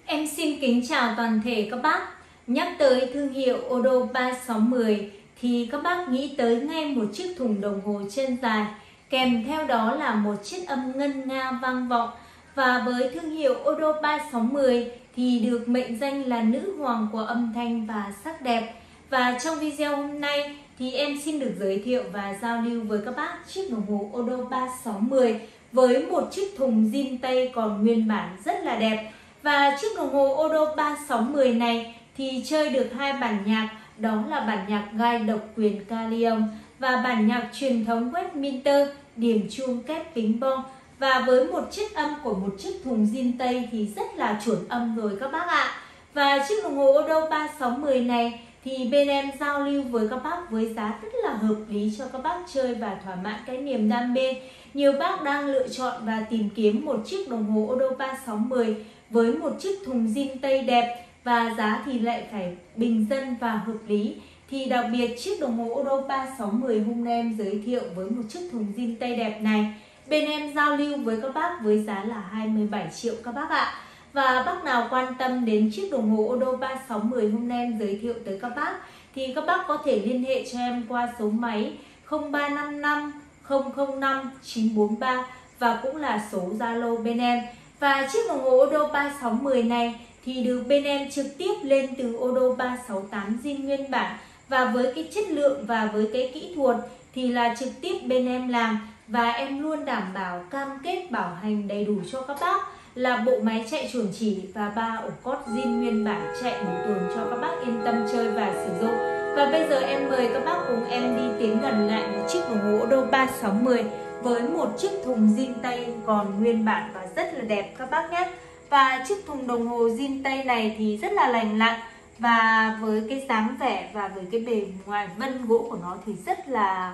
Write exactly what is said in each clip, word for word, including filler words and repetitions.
Em xin kính chào toàn thể các bác. Nhắc tới thương hiệu Odo ba sáu mười thì các bác nghĩ tới ngay một chiếc thùng đồng hồ chân dài, kèm theo đó là một chiếc âm ngân nga vang vọng. Và với thương hiệu Odo ba sáu mười thì được mệnh danh là nữ hoàng của âm thanh và sắc đẹp. Và trong video hôm nay thì em xin được giới thiệu và giao lưu với các bác chiếc đồng hồ Odo ba sáu mười với một chiếc thùng zin tây còn nguyên bản rất là đẹp. Và chiếc đồng hồ Odo ba sáu mười này thì chơi được hai bản nhạc, đó là bản nhạc gai độc quyền Carillon và bản nhạc truyền thống Westminster điểm chuông kép ping pong. Và với một chiếc âm của một chiếc thùng zin tây thì rất là chuẩn âm rồi các bác ạ. Và chiếc đồng hồ Odo ba sáu mười này thì bên em giao lưu với các bác với giá rất là hợp lý cho các bác chơi và thỏa mãn cái niềm đam mê. Nhiều bác đang lựa chọn và tìm kiếm một chiếc đồng hồ Odo ba sáu mười với một chiếc thùng zin tây đẹp và giá thì lại phải bình dân và hợp lý. Thì đặc biệt chiếc đồng hồ Odo ba sáu mười hôm nay em giới thiệu với một chiếc thùng zin tây đẹp này, bên em giao lưu với các bác với giá là hai mươi bảy triệu các bác ạ. Và bác nào quan tâm đến chiếc đồng hồ Odo ba sáu mười hôm nay em giới thiệu tới các bác thì các bác có thể liên hệ cho em qua số máy không ba năm năm không không năm chín bốn ba và cũng là số Zalo bên em. Và chiếc đồng hồ Odo ba sáu mười này thì được bên em trực tiếp lên từ Odo ba sáu tám zin nguyên bản, và với cái chất lượng và với cái kỹ thuật thì là trực tiếp bên em làm, và em luôn đảm bảo cam kết bảo hành đầy đủ cho các bác là bộ máy chạy chuẩn chỉ và ba ổ cót zin nguyên bản chạy đủ tuần cho các bác yên tâm chơi và sử dụng. Và bây giờ em mời các bác cùng em đi tiến gần lại một chiếc đồng hồ Odo ba sáu mười với một chiếc thùng zin tây còn nguyên bản và rất là đẹp các bác nhé. Và chiếc thùng đồng hồ zin tây này thì rất là lành lặn, và với cái dáng vẻ và với cái bề ngoài vân gỗ của nó thì rất là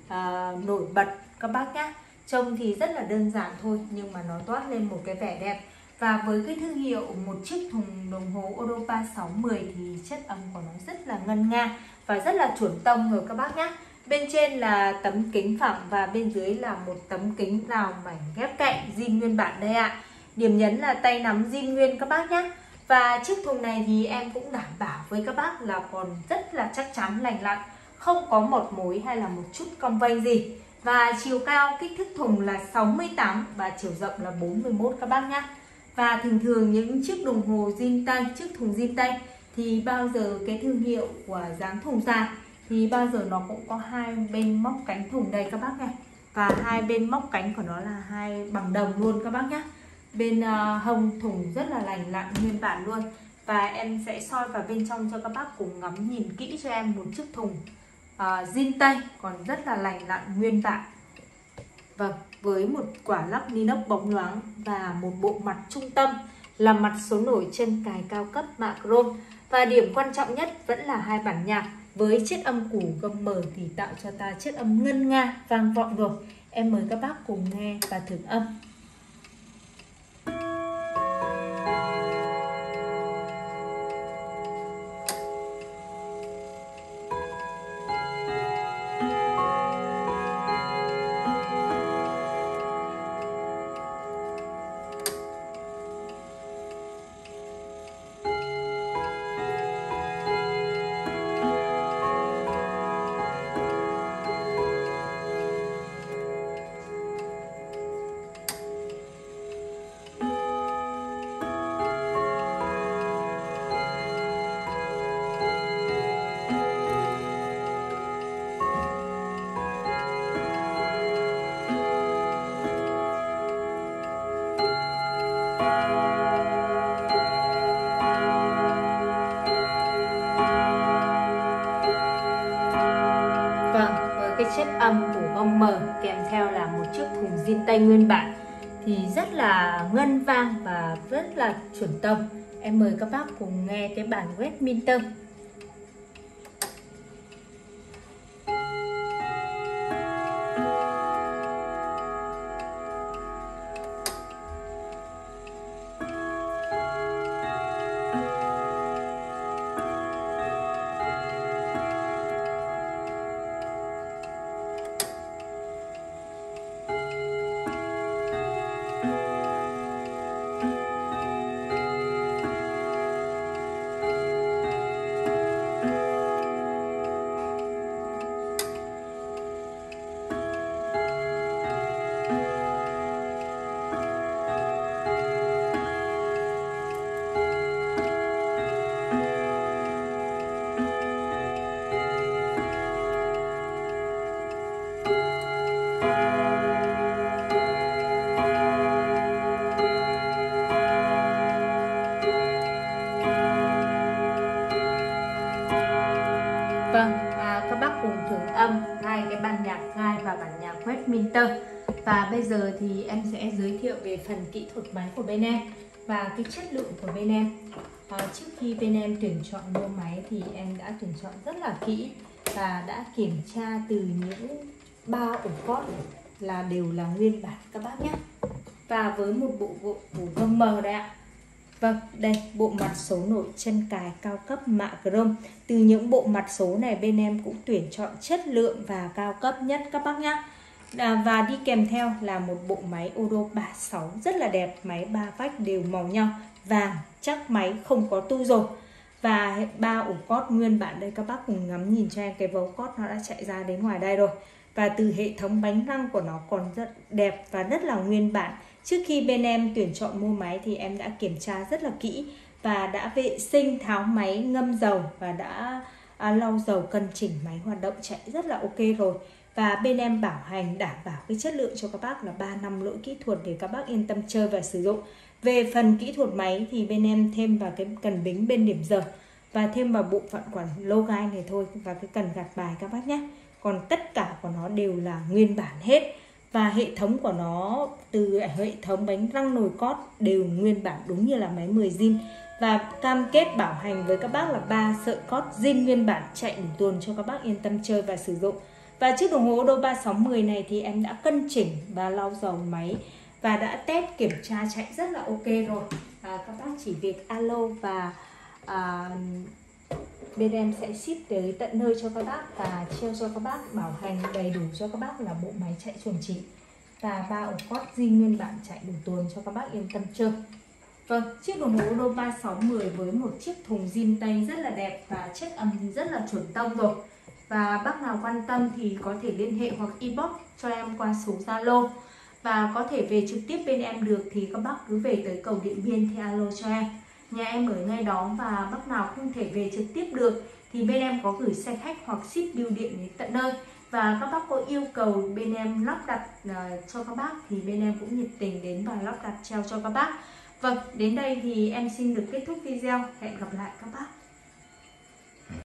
uh, nổi bật các bác nhé. Trông thì rất là đơn giản thôi nhưng mà nó toát lên một cái vẻ đẹp. Và với cái thương hiệu một chiếc thùng đồng hồ Odo ba sáu mười thì chất âm của nó rất là ngân nga và rất là chuẩn tông rồi các bác nhé. Bên trên là tấm kính phẳng và bên dưới là một tấm kính rào mảnh ghép cạnh zin nguyên bản đây ạ. Điểm nhấn là tay nắm zin nguyên các bác nhé. Và chiếc thùng này thì em cũng đảm bảo với các bác là còn rất là chắc chắn lành lặn, không có một mối hay là một chút cong vênh gì. Và chiều cao kích thước thùng là sáu mươi tám và chiều rộng là bốn mươi mốt các bác nhé. Và thường thường những chiếc đồng hồ zin tây, chiếc thùng zin tây thì bao giờ cái thương hiệu của dáng thùng dài thì bao giờ nó cũng có hai bên móc cánh thùng đây các bác này. Và hai bên móc cánh của nó là hai bằng đồng luôn các bác nhé. Bên uh, hông thùng rất là lành lặn nguyên bản luôn. Và em sẽ soi vào bên trong cho các bác cùng ngắm nhìn kỹ cho em một chiếc thùng uh, zin tây còn rất là lành lặn nguyên bản. Vâng, với một quả lắc inox bóng loáng và một bộ mặt trung tâm là mặt số nổi chân cài cao cấp mạ chrome. Và điểm quan trọng nhất vẫn là hai bản nhạc với chiếc âm củ gông mở thì tạo cho ta chiếc âm ngân nga vang vọng rồi. Em mời các bác cùng nghe và thưởng âm. Vâng, với cái chất âm của gông mở kèm theo là một chiếc thùng zin tây nguyên bản thì rất là ngân vang và rất là chuẩn tông. Em mời các bác cùng nghe cái bản Westminster. Và bây giờ thì em sẽ giới thiệu về phần kỹ thuật máy của bên em và cái chất lượng của bên em. À, trước khi bên em tuyển chọn mua máy thì em đã tuyển chọn rất là kỹ và đã kiểm tra từ những ba ổ cót là đều là nguyên bản các bác nhé. Và với một bộ bộ phủ gông mờ đây ạ. Vâng, đây bộ mặt số nổi chân cài cao cấp mạ chrome. Từ những bộ mặt số này bên em cũng tuyển chọn chất lượng và cao cấp nhất các bác nhé. À, và đi kèm theo là một bộ máy Odo ba sáu rất là đẹp, máy ba vách đều màu nhau, vàng, chắc máy không có tu rồi. Và ba ổ cót nguyên bản đây, các bác cùng ngắm nhìn cho em, cái vấu cót nó đã chạy ra đến ngoài đây rồi. Và từ hệ thống bánh răng của nó còn rất đẹp và rất là nguyên bản. Trước khi bên em tuyển chọn mua máy thì em đã kiểm tra rất là kỹ và đã vệ sinh, tháo máy, ngâm dầu và đã à, lau dầu, cân chỉnh máy hoạt động chạy rất là ok rồi. Và bên em bảo hành đảm bảo cái chất lượng cho các bác là ba năm lỗi kỹ thuật để các bác yên tâm chơi và sử dụng. Về phần kỹ thuật máy thì bên em thêm vào cái cần bính bên điểm giờ và thêm vào bộ phận quản lô gai này thôi và cái cần gạt bài các bác nhé. Còn tất cả của nó đều là nguyên bản hết. Và hệ thống của nó từ hệ thống bánh răng nồi cót đều nguyên bản đúng như là máy mười zin. Và cam kết bảo hành với các bác là ba sợi cót zin nguyên bản chạy đủ tuần cho các bác yên tâm chơi và sử dụng. Và chiếc đồng hồ Odo ba sáu một không này thì em đã cân chỉnh và lau dầu máy và đã test kiểm tra chạy rất là ok rồi. À, các bác chỉ việc alo và à, bên em sẽ ship tới tận nơi cho các bác và treo cho các bác, bảo hành đầy đủ cho các bác là bộ máy chạy chuẩn chỉ và ba ổ cót zin nguyên bản chạy đủ tuần cho các bác yên tâm chơi. Vâng, chiếc đồng hồ Odo ba sáu một không với một chiếc thùng zin tây rất là đẹp và chất âm thì rất là chuẩn tông rồi. Và bác nào quan tâm thì có thể liên hệ hoặc inbox cho em qua số Zalo. Và có thể về trực tiếp bên em được thì các bác cứ về tới cầu Điện Biên thì alo cho em. Nhà em ở ngay đó, và bác nào không thể về trực tiếp được thì bên em có gửi xe khách hoặc ship bưu điện đến tận nơi. Và các bác có yêu cầu bên em lắp đặt uh, cho các bác thì bên em cũng nhiệt tình đến và lắp đặt treo cho các bác. Vâng, đến đây thì em xin được kết thúc video. Hẹn gặp lại các bác.